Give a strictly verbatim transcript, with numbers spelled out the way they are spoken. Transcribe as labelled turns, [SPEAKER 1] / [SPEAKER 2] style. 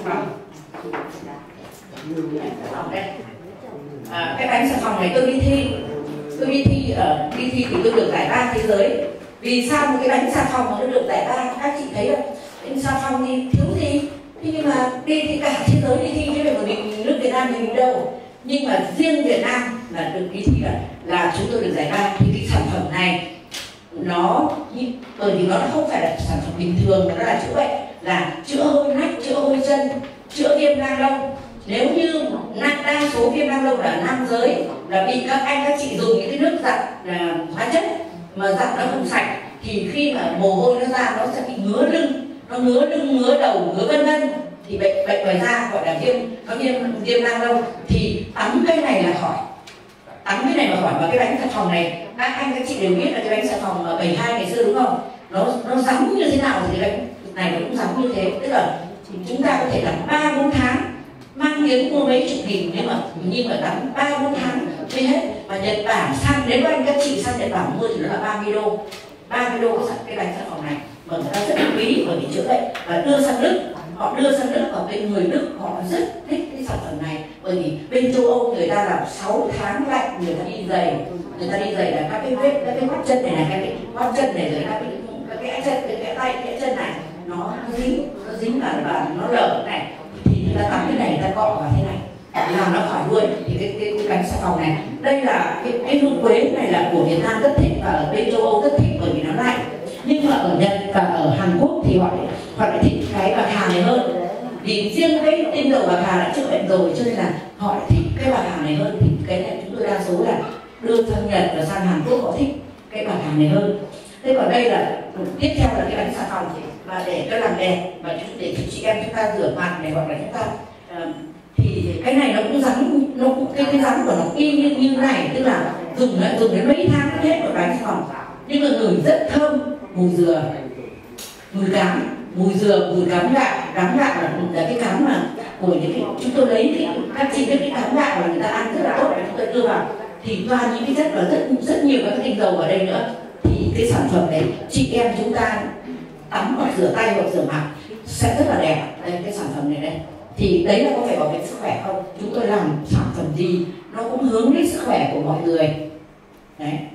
[SPEAKER 1] À, cái bánh xà phòng này tôi đi thi, tôi đi thi ở đi thi thì tôi được giải ba thế giới. Vì sao một cái bánh xà phòng mà nó được giải ba? Các chị thấy không? Bánh xà phòng thì thiếu gì? Thế nhưng mà đi thì cả thế giới đi thi chứ phải của mình nước Việt Nam thì mình đâu. Nhưng mà riêng Việt Nam là được đi thi là, là chúng tôi được giải ba. Thì cái sản phẩm này nó bởi vì nó không phải là sản phẩm bình thường mà nó là chữa bệnh, là chữa hôi nách, chữa hôi chân, chữa viêm nang lông. Nếu như đa số viêm nang lông là nam giới là bị các anh các chị dùng những cái nước giặt là hóa chất mà giặt nó không sạch thì khi mà mồ hôi nó ra nó sẽ bị ngứa lưng, nó ngứa lưng, ngứa đầu, ngứa vân vân thì bệnh bệnh ngoài da gọi là viêm nó viêm viêm nang lông thì tắm cái này là khỏi, tắm cái này mà khỏi. Và cái bánh xà phòng này các anh các chị đều biết là cái bánh xà phòng bảy mươi hai ngày xưa đúng không, nó nó rắn như thế nào thì cái bánh này nó cũng rắn như thế, tức là chúng ta có thể làm ba bốn tháng, mang tiếng mua mấy chục nghìn nhưng mà nhưng mà tắm ba bốn tháng mới hết. Và Nhật Bản sang đến anh các chị sang Nhật Bản mua thì nó là ba mươi đô, ba mươi đô cái cái bánh xà phòng này mà người ta rất là quý bởi vì chữa bệnh. Và đưa sang Đức, họ đưa sang Đức và bên người Đức họ rất thích cái sản phẩm này bởi vì bên châu Âu người ta làm sáu tháng lạnh, người ta đi giày, người ta đi giày là các cái vết, các cái gót chân này này, các cái gót chân này rồi các cái các cái chân, cái, cái tay, cái chân này nó dính, nó dính vào và nó lở này thì người ta tắm cái này, người ta cọ vào thế này làm nó khỏi luôn. Thì cái, cái, cái bánh xà phòng này, đây là cái, cái hương quế này là của Việt Nam rất thích và ở bên châu Âu rất thích bởi vì nó lạnh. Nhưng mà ở Nhật và ở Hàn Quốc thì họ họ lại thích cái bạc hà này hơn. Vì riêng cái tinh dầu bạc hà đã chữa bệnh rồi cho nên là họ lại thích cái bạc hà này hơn. Thì cái này chúng tôi đa số là đưa sang Nhật và sang Hàn Quốc họ thích cái bạc hà này hơn. Thế còn đây là tiếp theo là cái bánh xà phòng và để cho làm đẹp và để cho chị em chúng ta rửa mặt này hoặc là chúng ta uh, thì cái này nó cũng rắn, nó cũng cái cái rắn của nó y như như này, tức là dùng dùng đến mấy tháng hết một bánh xà phòng nhưng mà ngửi rất thơm, mùi dừa, mùi cám, mùi dừa, mùi cám gạo. Cám gạo là, là cái cám mà của những cái chúng tôi lấy thì các chị biết cái cám gạo là người ta ăn rất là tốt và chúng tôi đưa vào thì toàn những cái chất và rất rất nhiều các cái tinh dầu ở đây nữa. Thì cái sản phẩm đấy chị em chúng ta tắm hoặc rửa tay hoặc rửa mặt sẽ rất là đẹp. Đây cái sản phẩm này đây thì đấy là có phải bảo vệ sức khỏe không? Chúng tôi làm sản phẩm gì nó cũng hướng đến sức khỏe của mọi người đấy.